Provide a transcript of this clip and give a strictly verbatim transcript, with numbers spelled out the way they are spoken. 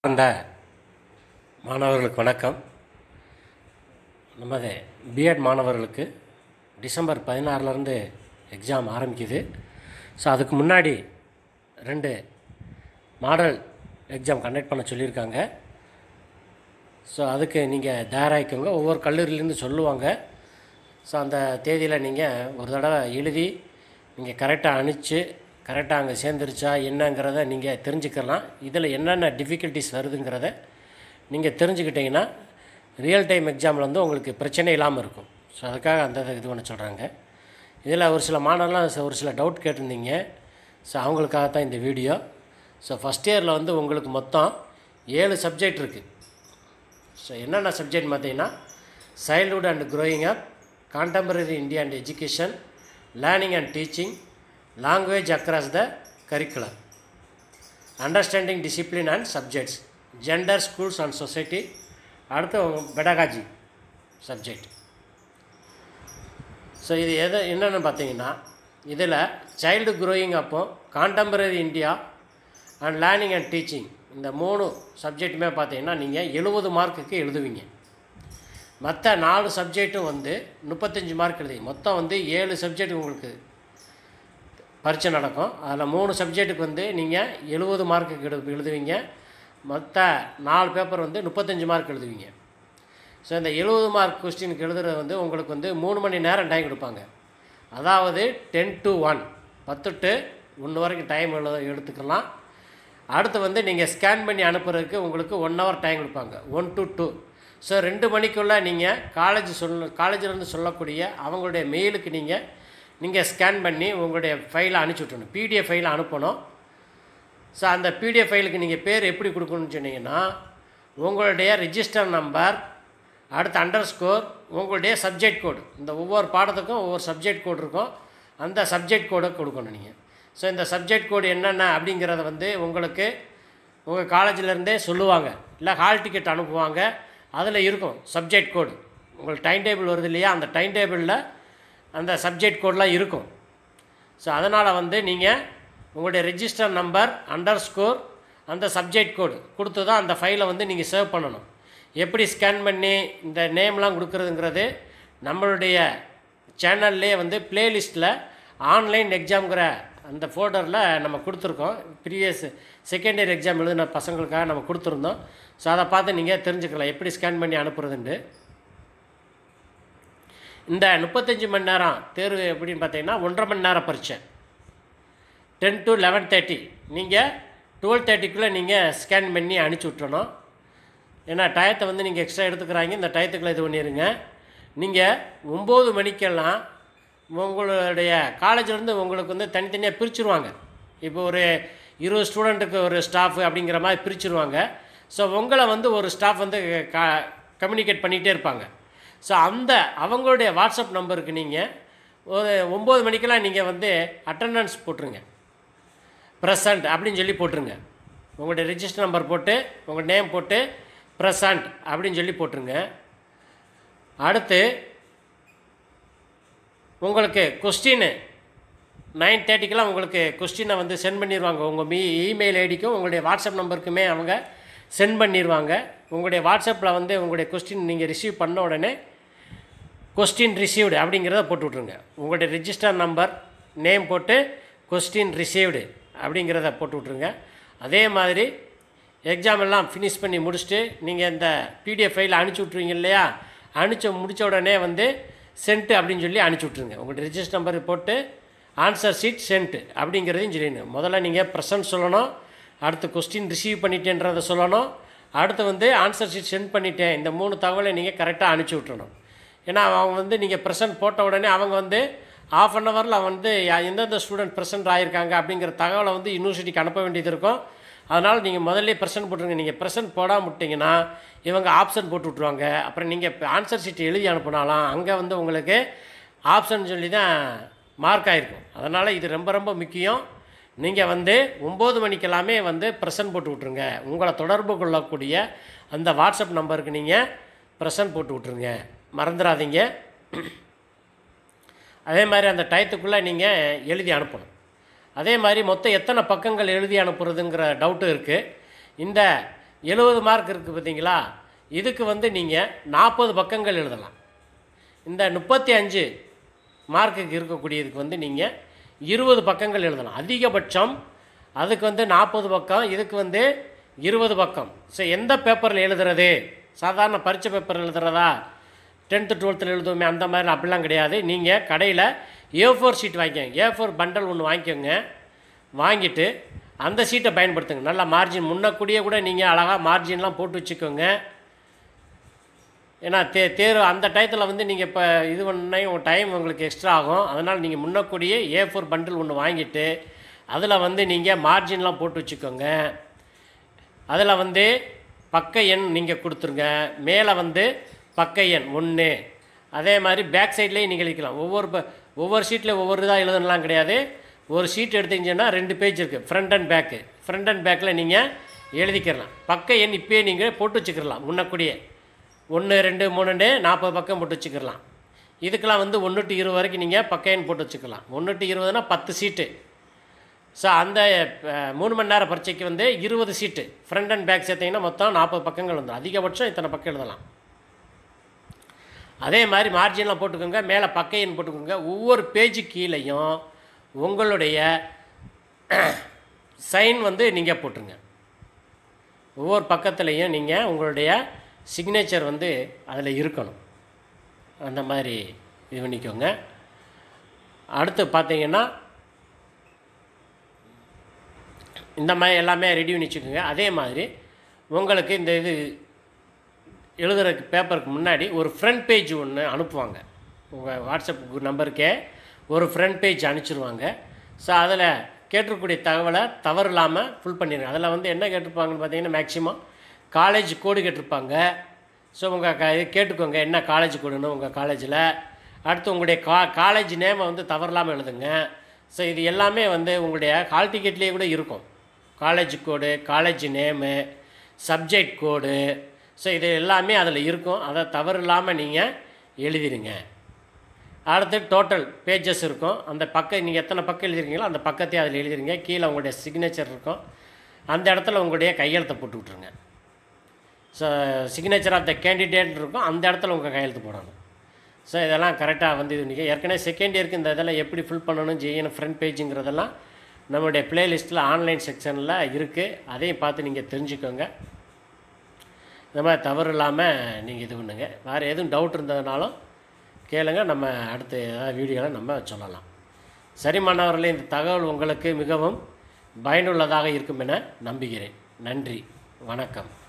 அந்த மாணவர்களுக்கு வணக்கம். நமது பிஎட் மாணவர்களுக்கு டிசம்பர் பதினாறுலேருந்து எக்ஸாம் ஆரம்பிக்குது. ஸோ அதுக்கு முன்னாடி ரெண்டு மாடல் எக்ஸாம் கண்டக்ட் பண்ண சொல்லியிருக்காங்க. ஸோ அதுக்கு நீங்கள் தயாராகிக்கோங்க. ஒவ்வொரு கல்லூரியிலேருந்து சொல்லுவாங்க. ஸோ அந்த தேதியில் நீங்கள் ஒரு தடவை எழுதி நீங்கள் கரெக்டாக அனுப்பிச்சு கரெக்டாக அங்கே சேர்ந்துருச்சா என்னங்கிறத நீங்கள் தெரிஞ்சுக்கலாம். இதில் என்னென்ன டிஃபிகல்ட்டிஸ் வருதுங்கிறத நீங்கள் தெரிஞ்சுக்கிட்டிங்கன்னா ரியல் டைம் எக்ஸாமில் வந்து உங்களுக்கு பிரச்சனை இல்லாமல் இருக்கும். ஸோ அதுக்காக அந்த இது பண்ண சொல்கிறாங்க. இதில் ஒரு சில மாணவர்லாம் ஒரு சில டவுட் கேட்டிருந்தீங்க. ஸோ அவங்களுக்காக தான் இந்த வீடியோ. ஸோ ஃபஸ்ட் இயரில் வந்து உங்களுக்கு மொத்தம் ஏழு சப்ஜெக்ட் இருக்குது. ஸோ என்னென்ன சப்ஜெக்ட் பார்த்தீங்கன்னா childhood and growing up, contemporary India and education, learning and teaching, language across the curriculum, understanding discipline and subjects, gender, schools and society, அடுத்து pedagogy subject. ஸோ இது எது என்னென்னு பார்த்தீங்கன்னா இதில் சைல்டு க்ரோயிங் அப்போ contemporary India and learning and teaching இந்த மூணு சப்ஜெக்ட்டுமே பார்த்தீங்கன்னா நீங்கள் எழுபது மார்க்குக்கு எழுதுவீங்க. மற்ற நாலு சப்ஜெக்ட்டும் வந்து முப்பத்தஞ்சு மார்க் எழுதுவீங்க. மொத்தம் வந்து ஏழு சப்ஜெக்ட் உங்களுக்கு பரீட்சை நடக்கும். அதில் மூணு சப்ஜெக்ட்டுக்கு வந்து நீங்கள் எழுபது மார்க்குக்கு எழு எழுதுவீங்க மற்ற நாலு பேப்பர் வந்து முப்பத்தஞ்சு மார்க் எழுதுவீங்க. ஸோ இந்த எழுபது மார்க் கொஸ்டினுக்கு எழுதுறது வந்து உங்களுக்கு வந்து மூணு மணி நேரம் டைம் கொடுப்பாங்க. அதாவது டென் டு ஒன் பத்து டு ஒன்று வரைக்கும் டைம் எழுத எடுத்துக்கலாம். அடுத்து வந்து நீங்கள் ஸ்கேன் பண்ணி அனுப்புறதுக்கு உங்களுக்கு ஒன் ஹவர் டைம் கொடுப்பாங்க, ஒன் டு டூ. ஸோ ரெண்டு மணிக்குள்ளே நீங்கள் காலேஜ் சொல்ல காலேஜிலேருந்து சொல்லக்கூடிய அவங்களுடைய மெயிலுக்கு நீங்கள் நீங்கள் ஸ்கேன் பண்ணி உங்களுடைய ஃபைலை அனுப்பிச்சி விட்டணும், பிடிஎஃப் ஃபைலை அனுப்பணும். ஸோ அந்த பிடிஎஃப் ஃபைலுக்கு நீங்கள் பேர் எப்படி கொடுக்கணும்னு சொன்னீங்கன்னா உங்களுடைய ரிஜிஸ்டர் நம்பர், அடுத்து அண்டர் ஸ்கோர், உங்களுடைய சப்ஜெக்ட் கோடு. இந்த ஒவ்வொரு பாடத்துக்கும் ஒவ்வொரு சப்ஜெக்ட் கோடு இருக்கும். அந்த சப்ஜெக்ட் கோடை கொடுக்கணும் நீங்கள். ஸோ இந்த சப்ஜெக்ட் கோடு என்னென்ன அப்படிங்கிறத வந்து உங்களுக்கு உங்கள் காலேஜிலேருந்தே சொல்லுவாங்க, இல்லை ஹால் டிக்கெட் அனுப்புவாங்க. அதில் இருக்கும் சப்ஜெக்ட் கோடு. உங்களுக்கு டைம் டேபிள் வருது இல்லையா, அந்த டைம் டேபிளில் அந்த சப்ஜெக்ட் கோடெலாம் இருக்கும். ஸோ அதனால் வந்து நீங்கள் உங்களுடைய ரெஜிஸ்டர் நம்பர், அண்டர் ஸ்கோர், அந்த சப்ஜெக்ட் கோடு கொடுத்து தான் அந்த ஃபைலை வந்து நீங்கள் சேவ் பண்ணணும். எப்படி ஸ்கேன் பண்ணி இந்த நேம்லாம் கொடுக்குறதுங்கிறது நம்மளுடைய சேனல்லே வந்து ப்ளேலிஸ்ட்டில் ஆன்லைன் எக்ஸாம்ங்கிற அந்த ஃபோல்டரில் நம்ம கொடுத்துருக்கோம். ப்ரீவியஸ் செகண்ட் இயர் எக்ஸாம் எழுதின பசங்களுக்காக நம்ம கொடுத்துருந்தோம். ஸோ அதை பார்த்து நீங்கள் தெரிஞ்சுக்கலாம் எப்படி ஸ்கேன் பண்ணி அனுப்புறதுண்டு. இந்த முப்பத்தஞ்சு மணி நேரம் தேர்வு எப்படின்னு பார்த்தீங்கன்னா ஒன்றரை மணி நேரம் பரீட்சை, டென் டு லெவன் தேர்ட்டி. நீங்கள் டுவெல் தேர்ட்டிக்குள்ளே நீங்கள் ஸ்கேன் பண்ணி அனுப்பிச்சி விட்றணும். ஏன்னா டயத்தை வந்து நீங்கள் எக்ஸ்ட்ரா எடுத்துக்கிறாங்க, இந்த டயத்துக்குள்ளே இது பண்ணிடுங்க. நீங்கள் ஒம்பது மணிக்கெல்லாம் உங்களுடைய காலேஜிலேருந்து உங்களுக்கு வந்து தனித்தனியாக பிரிச்சுருவாங்க. இப்போ ஒரு இருபது ஸ்டூடெண்ட்டுக்கு ஒரு ஸ்டாஃபு அப்படிங்கிற மாதிரி பிரிச்சுருவாங்க. ஸோ உங்களை வந்து ஒரு ஸ்டாஃப் வந்து க கம்யூனிகேட் பண்ணிகிட்டே இருப்பாங்க. ஸோ அந்த அவங்களுடைய வாட்ஸ்அப் நம்பருக்கு நீங்கள் ஒரு ஒம்பது மணிக்கெல்லாம் நீங்கள் வந்து அட்டண்டன்ஸ் போட்டுருங்க, ப்ரெசண்ட் அப்படின்னு சொல்லி போட்டுருங்க. உங்களுடைய ரிஜிஸ்டர் நம்பர் போட்டு உங்கள் நேம் போட்டு ப்ரெசண்ட் அப்படின்னு சொல்லி போட்டுருங்க. அடுத்து உங்களுக்கு கொஸ்டின்னு நைன் தேர்ட்டிக்கெலாம் உங்களுக்கு கொஸ்டினை வந்து சென்ட் பண்ணிடுவாங்க. உங்கள் மீ இமெயில் ஐடிக்கும் உங்களுடைய வாட்ஸ்அப் நம்பருக்குமே அவங்க சென்ட் பண்ணிடுவாங்க. உங்களுடைய வாட்ஸ்அப்பில் வந்து உங்களுடைய கொஸ்டின் நீங்கள் ரிசீவ் பண்ண உடனே கொஸ்டின் ரிசீவ்டு அப்படிங்கிறத போட்டு விட்ருங்க. உங்களுடைய ரிஜிஸ்டர் நம்பர், நேம் போட்டு கொஸ்டின் ரிசீவ்டு அப்படிங்கிறத போட்டு விட்ருங்க. அதே மாதிரி எக்ஸாம் எல்லாம் ஃபினிஷ் பண்ணி முடிச்சுட்டு நீங்கள் இந்த பிடிஎஃப் ஃபைலில் அனுப்பிச்சி விட்ருவீங்க இல்லையா, அனுப்பிச்சி முடித்த உடனே வந்து சென்ட்டு அப்படின்னு சொல்லி அனுப்பிச்சி விட்ருங்க. உங்களுடைய ரிஜிஸ்டர் நம்பர் போட்டு ஆன்சர் ஷீட் சென்ட்டு அப்படிங்கிறதையும் சொல்லிடணும். முதல்ல நீங்கள் ப்ரெசன்ட் சொல்லணும், அடுத்து கொஸ்டின் ரிசீவ் பண்ணிட்டேன்றதை சொல்லணும், அடுத்து வந்து ஆன்சர் ஷீட் சென்ட் பண்ணிட்டேன். இந்த மூணு தகவலை நீங்கள் கரெக்டாக அனுப்பிச்சி விட்றணும். ஏன்னா அவங்க வந்து நீங்கள் ப்ரெசன்ட் போட்ட உடனே அவங்க வந்து ஆஃப் அன் ஹவரில் வந்து எந்தெந்த ஸ்டூடெண்ட் ப்ரெசென்ட் ஆகியிருக்காங்க அப்படிங்கிற தகவலை வந்து யூனிவர்சிட்டிக்கு அனுப்ப வேண்டியது இருக்கும். அதனால் நீங்கள் முதல்ல ப்ரெசென்ட் போட்டுருங்க. நீங்கள் ப்ரெசென்ட் போடாமல் விட்டிங்கன்னா இவங்க ஆப்ஷன் போட்டு விட்ருவாங்க. அப்புறம் நீங்கள் இப்போ ஆன்சர் ஷீட் எழுதி அனுப்பினாலும் அங்கே வந்து உங்களுக்கு ஆப்ஷன் சொல்லி தான் மார்க் ஆகிருக்கும். அதனால் இது ரொம்ப ரொம்ப முக்கியம். நீங்கள் வந்து ஒம்பது மணிக்கெல்லாமே வந்து ப்ரெசென்ட் போட்டு விட்ருங்க. உங்களை தொடர்பு கொள்ளக்கூடிய அந்த வாட்ஸ்அப் நம்பருக்கு நீங்கள் ப்ரெசென்ட் போட்டு விட்ருங்க, மறந்துடாதீங்க. அதே மாதிரி அந்த டயத்துக்குள்ளே நீங்கள் எழுதி அனுப்பணும். அதே மாதிரி மொத்தம் எத்தனை பக்கங்கள் எழுதி அனுப்புறதுங்கிற டவுட்டு இருக்குது. இந்த எழுபது மார்க் இருக்குது பார்த்தீங்களா, இதுக்கு வந்து நீங்கள் நாற்பது பக்கங்கள் எழுதலாம். இந்த முப்பத்தி அஞ்சு மார்க்குக்கு இருக்கக்கூடியதுக்கு வந்து நீங்கள் இருபது பக்கங்கள் எழுதலாம். அதிகபட்சம் அதுக்கு வந்து நாற்பது பக்கம், இதுக்கு வந்து இருபது பக்கம். ஸோ எந்த பேப்பரில் எழுதுறது, சாதாரண பரீட்சை பேப்பர் எழுதுறதா, டென்த்து டுவெல்த்தில் எழுதுவோமே அந்த மாதிரி அப்படிலாம் கிடையாது. நீங்கள் கடையில் ஏ ஃபோர் ஷீட் வாங்கிக்கோங்க, ஏ ஃபோர் பண்டல் ஒன்று வாங்கிக்கோங்க. வாங்கிட்டு அந்த சீட்டை பயன்படுத்துங்க. நல்லா மார்ஜின் முன்னக்கூடியே கூட நீங்கள் அழகாக மார்ஜின்லாம் போட்டு வச்சுக்கோங்க. ஏன்னா தே தேர்வு அந்த டயத்தில் வந்து நீங்கள் இப்போ இது பண்ண டைம் உங்களுக்கு எக்ஸ்ட்ரா ஆகும். அதனால் நீங்கள் முன்னக்கூடியே ஏ ஃபோர் பண்டில் ஒன்று வாங்கிட்டு அதில் வந்து நீங்கள் மார்ஜின்லாம் போட்டு வச்சுக்கோங்க. அதில் வந்து பக்க எண் நீங்கள் கொடுத்துருங்க. மேலே வந்து பக்க எண் ஒன்று. அதே மாதிரி பேக் சைட்லேயும் நீங்கள் எழுதிக்கலாம். ஒவ்வொரு ப ஒவ்வொரு ஷீட்டில் ஒவ்வொரு இதாக எழுதலாம் கிடையாது. ஒரு ஷீட் எடுத்தீங்கன்னா ரெண்டு பேஜ் இருக்குது, front and back. Front and பேக்கில் நீங்கள் எழுதிக்கிறலாம். பக்க எண் இப்போயே நீங்கள் போட்டு வச்சுக்கிறலாம். முன்னக்கூடியே ஒன்று ரெண்டு மூணுண்டு நாற்பது பக்கம் போட்டு வச்சுக்கலாம். இதுக்கெலாம் வந்து ஒன்று டு இருபது வரைக்கும் நீங்கள் பக்க எண் போட்டு வச்சுக்கலாம். ஒன்று டு இருபதுனா பத்து சீட்டு. ஸோ அந்த மூணு மணி நேரம் பரீட்சைக்கு வந்து இருபது சீட்டு ஃப்ரண்ட் அண்ட் பேக் சேர்த்திங்கன்னா மொத்தம் நாற்பது பக்கங்கள் வந்துடும். அதிகபட்சம் இத்தனை பக்கம் எழுதலாம். அதே மாதிரி மார்ஜின்லாம் போட்டுக்கோங்க, மேலே பக்க எண் போட்டுக்கோங்க. ஒவ்வொரு பேஜு கீழேயும் உங்களுடைய சைன் வந்து நீங்கள் போட்டுருங்க. ஒவ்வொரு பக்கத்துலேயும் நீங்கள் உங்களுடைய சிக்னேச்சர் வந்து அதில் இருக்கணும். அந்த மாதிரி இது பண்ணிக்கோங்க. அடுத்து பார்த்தீங்கன்னா இந்த மாதிரி எல்லாமே ரெடி பண்ணி வச்சுக்கோங்க. அதே மாதிரி உங்களுக்கு இந்த இது எழுதுறதுக்கு பேப்பருக்கு முன்னாடி ஒரு ஃப்ரண்ட் பேஜ் ஒன்று அனுப்புவாங்க. உங்கள் வாட்ஸ்அப் நம்பருக்கே ஒரு ஃப்ரண்ட் பேஜ் அனுப்பிச்சிடுவாங்க. ஸோ அதில் கேட்டிருக்கக்கூடிய தகவலை தவறு இல்லாமல் ஃபுல் பண்ணிடுங்க. அதில் வந்து என்ன கேட்டிருப்பாங்கன்னு பார்த்தீங்கன்னா மேக்ஸிமம் காலேஜ் கோடு கேட்டிருப்பாங்க. ஸோ உங்கள் க இது கேட்டுக்கோங்க, என்ன காலேஜ் கோடுன்னு உங்கள் காலேஜில். அடுத்து உங்களுடைய கா காலேஜ் நேமை வந்து தவறு இல்லாமல் எழுதுங்க. ஸோ இது எல்லாமே வந்து உங்களுடைய ஹால் டிக்கெட்லேயே கூட இருக்கும். College code, college name, subject code. So இது எல்லாமே அதில் இருக்கும். அதை தவறு இல்லாமல் நீங்கள் எழுதிடுங்க. அடுத்து டோட்டல் பேஜஸ் இருக்கும். அந்த பக்கம் நீங்கள் எத்தனை பக்கம் எழுதிருக்கீங்களோ அந்த பக்கத்தையும் அதில் எழுதிருங்க. கீழே உங்களுடைய சிக்னேச்சர் இருக்கும். அந்த இடத்துல உங்களுடைய கையெழுத்தை போட்டு விட்ருங்க. So signature of the candidate இருக்கும், அந்த இடத்துல உங்கள் கையெழுத்து போடணும். ஸோ இதெல்லாம் கரெக்டாக வந்து இது நீங்கள் ஏற்கனவே செகண்ட் இயருக்கு இந்த இதெல்லாம் எப்படி ஃபில் பண்ணணும் செய்யணும் ஃப்ரண்ட் பேஜுங்கிறதெல்லாம் நம்மளுடைய ப்ளேலிஸ்ட்டில் ஆன்லைன் செக்ஷனில் இருக்குது. அதையும் பார்த்து நீங்கள் தெரிஞ்சுக்கோங்க. இந்த மாதிரி தவறு இல்லாமல் நீங்கள் இது பண்ணுங்க. வேறு எதுவும் டவுட் இருந்ததுனாலும் கேளுங்க, நம்ம அடுத்த ஏதாவது வீடியோவில் நம்ம சொல்லலாம். சரி மாணவர்களே, இந்த தகவல் உங்களுக்கு மிகவும் பயனுள்ளதாக இருக்கும் என நம்புகிறேன். நன்றி, வணக்கம்.